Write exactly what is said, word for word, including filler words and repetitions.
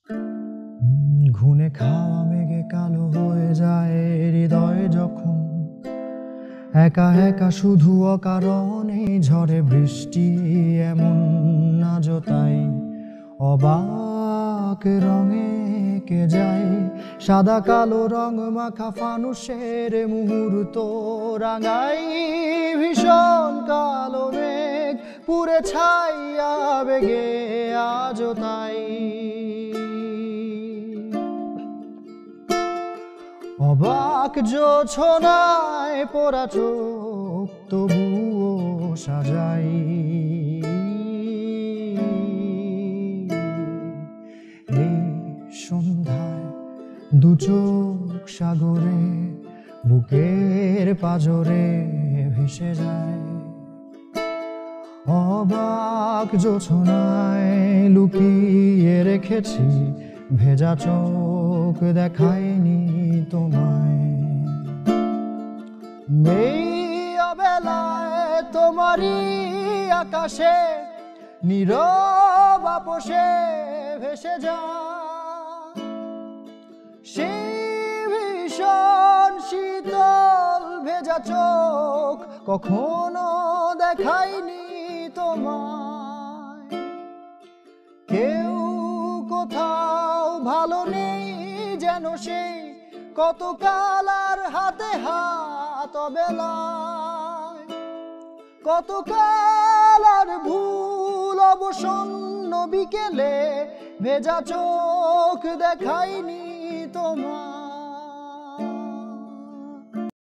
ঘুনে খাওয়া মেঘে কালো হয়ে যায় হৃদয় যখন একা একা শুধু অকারণে ঝরে বৃষ্টি এমন আজও তাই অবাক রঙে কে যায় সাদা কালো রং মাখা ফানুষের মুহূর্ত রাঙাই ভীষণ কালো মেঘ পুরে ছাইয়া বেগে আজও তাই অবাক জোছনায় পোড়া চোখ তবুও সাজাই এই সন্ধ্যায় দু চোখ সাগরে বুকের পাজরে ভেসে যায় অবাক জোছনায় লুকিয়ে রেখেছি ভেজা চোখ দেখায়নি তোমায় এই অবেলায় তোমারই আকাশে নীরব আপোষে ভেসে যায় সেই ভীষণ শীতল ভেজা চোখ কখনো দেখায়নি তোমায় কেউ কোথাও ভালো নেই যেন সেই কত কালার হাতে হাত বেলায় কত কালার ভুল অবসন্ন বিকেলে ভেজা চোখ দেখায়নি